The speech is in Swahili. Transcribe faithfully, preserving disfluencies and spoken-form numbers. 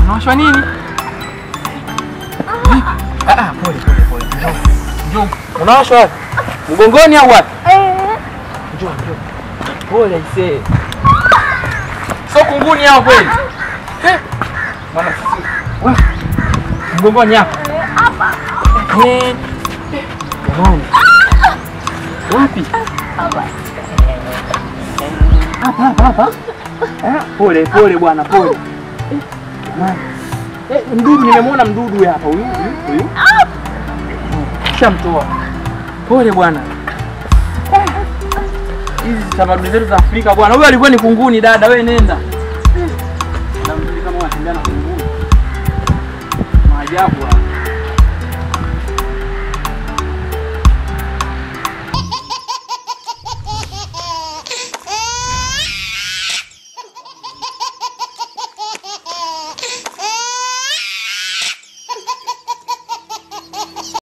Unawashwa nini? Ah ah, pole pole pole. Njoo. Njoo. Unawashwa wapi? Mgongoni au wapi? Njoo njoo. Pole ise. Sio kunguni hao kweli. Eh? Mama sisi. Wewe. Mgongoni hapa. Hapa. Eh. Jamani. Wapi? Hapa. Hapa hapa hapa. Eh, pole pole bwana, pole. Eh, jamani. Eh, mdudu nimemwona mdudu hapa huyu, huyu. Shamtoa. Pole bwana. Hizi tamaduni zetu za Afrika bwana. Huyu alikuwa ni kunguni dada, wewe nenda. Na mtu kama anatembea na kunguni. Maajabu hapa.